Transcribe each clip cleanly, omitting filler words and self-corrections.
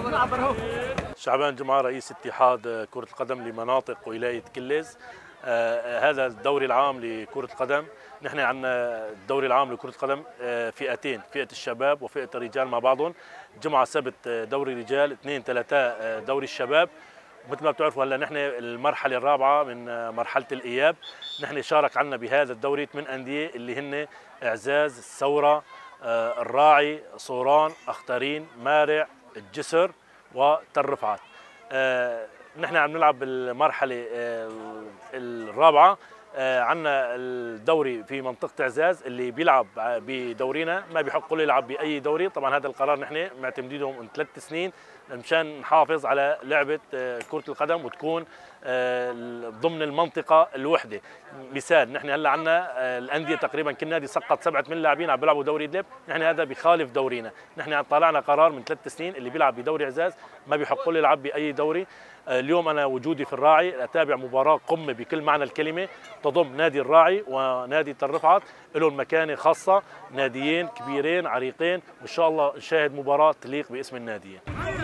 شعبان جمعة رئيس اتحاد كرة القدم لمناطق ولاية كلز. هذا الدوري العام لكرة القدم. نحن عندنا الدوري العام لكرة القدم فئتين، فئة الشباب وفئة الرجال مع بعضهم. جمعة سبت دوري رجال، 2 3 دوري الشباب. مثل ما بتعرفوا هلا نحن المرحلة الرابعة من مرحلة الإياب. نحن شارك عنا بهذا الدوري 8 أندية اللي هن إعزاز، الثورة، الراعي، صوران، أختارين، مارع، الجسر وتل رفعت. نحن عم نلعب بالمرحلة الرابعة. عندنا الدوري في منطقة إعزاز، اللي بيلعب بدورينا ما بيحق له يلعب بأي دوري. طبعا هذا القرار نحن معتمدينه من 3 سنين مشان نحافظ على لعبة كرة القدم وتكون ضمن المنطقة الوحدة. مثال، نحن هلا عندنا الأندية تقريبا كل نادي سقط 7 8 لاعبين عم بيلعبوا دوري إدلب. نحن هذا بخالف دورينا. نحن طالعنا قرار من 3 سنين اللي بيلعب بدوري إعزاز ما بيحق له يلعب بأي دوري. اليوم أنا وجودي في الراعي أتابع مباراة قمة بكل معنى الكلمة، تضم نادي الراعي ونادي تل رفعت، لهم مكانة خاصة، ناديين كبيرين عريقين، وإن شاء الله نشاهد مباراة تليق باسم الناديين.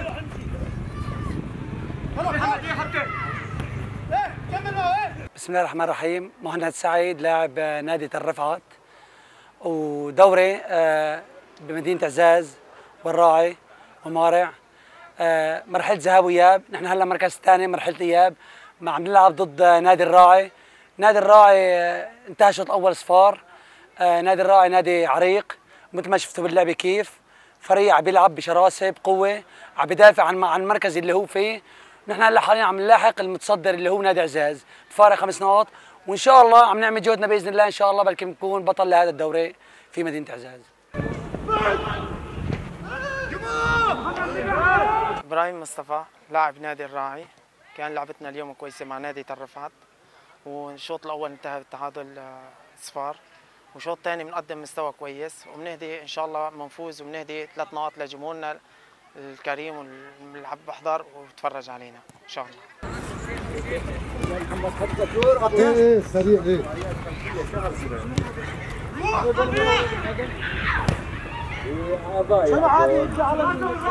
بسم الله الرحمن الرحيم. مهند سعيد، لاعب نادي تل رفعت، ودوري بمدينة إعزاز والراعي ومارع. مرحلة ذهاب وإياب. نحن هلا مركز ثاني مرحلة إياب، عم نلعب ضد نادي الراعي. نادي الراعي انتهى الشوط الأول صفار. نادي الراعي نادي عريق مثل ما شفتوا باللعبة كيف، فريق عم بيلعب بشراسة بقوة، عم بيدافع عن المركز اللي هو فيه. نحن هلا حاليا عم نلاحق المتصدر اللي هو نادي إعزاز بفارق 5 نقاط، وإن شاء الله عم نعمل جهدنا بإذن الله. إن شاء الله بلكي نكون بطل لهذا الدوري في مدينة إعزاز. إبراهيم مصطفى، لاعب نادي الراعي. كان لعبتنا اليوم كويسة مع نادي تل رفعت، والشوط الأول انتهى بالتعادل صفار، والشوط الثاني بنقدم مستوى كويس، وبنهدي إن شاء الله بنفوز وبنهدي 3 نقاط لجمهورنا الكريم واللي عم بحضر وبتفرج علينا إن شاء الله. سريع